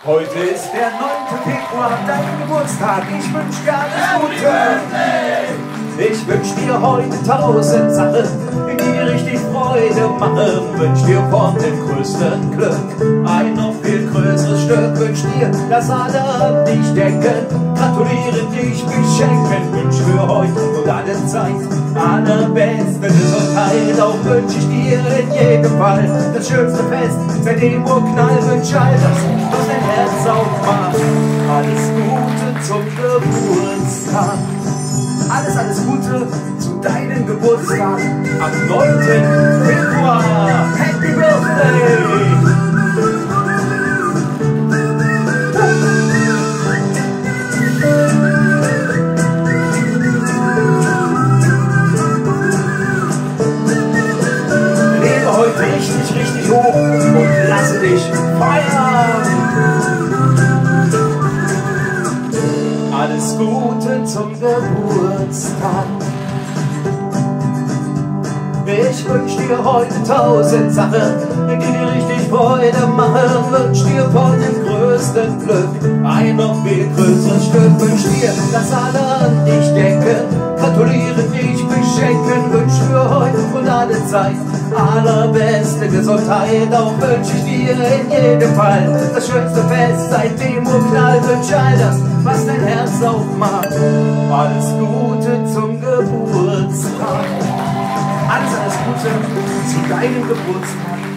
Heute ist der 9. Februar, dein Geburtstag. Ich wünsch dir alles Gute. Ich wünsch dir heute 1000 Sachen, die dir richtig Freude machen. Wünsch dir von dem größten Glück ein noch viel größeres Stück. Wünsch dir, dass alle an dich denken, gratulieren, dich beschenken. Wünsch für heute und alle Zeit allerbeste Gesundheit. Auch wünsch ich dir in jedem Fall das schönste Fest seit dem Urknall. Wünsch all das, was dein Herz aufmacht. Alles Gute zum Geburtstag. Alles Gute zu deinem Geburtstag am 9. Februar. Happy Birthday! Lebe heute richtig hoch und lasse dich feiern. Alles Gute zum Geburtstag. Ich wünsch dir heute 1000 Sachen, die dir richtig Freude machen. Wünsch dir von dem größten Glück ein noch viel größeres Stück. Wünsch dir, dass alle an dich denken, gratulieren, dich beschenken. Wünsch für heute und alle Zeit allerbeste Gesundheit. Auch wünsch ich dir in jedem Fall das schönste Fest seit dem Urknall. Wünsch all das, was dein Herz aufmacht. Alles Gute zum Geburtstag. Alles Gute zu deinem Geburtstag.